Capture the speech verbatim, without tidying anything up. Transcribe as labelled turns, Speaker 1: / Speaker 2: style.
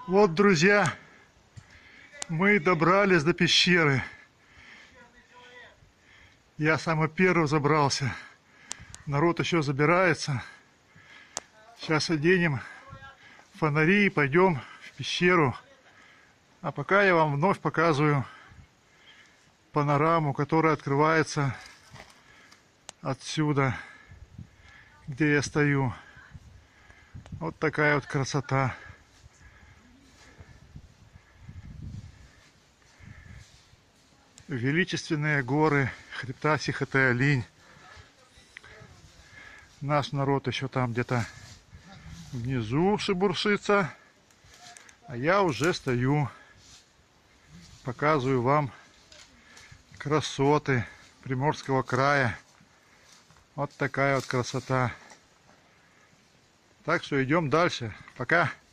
Speaker 1: Вот, друзья, мы добрались до пещеры. Я самый первый забрался. Народ еще забирается. Сейчас оденем фонари и пойдем в пещеру. А пока я вам вновь показываю панораму, которая открывается отсюда, где я стою. Вот такая вот красота. Величественные горы хребта Сихотэ-Алинь. Наш народ еще там где-то внизу шебуршится. А я уже стою. Показываю вам красоты Приморского края. Вот такая вот красота. Так что идем дальше. Пока.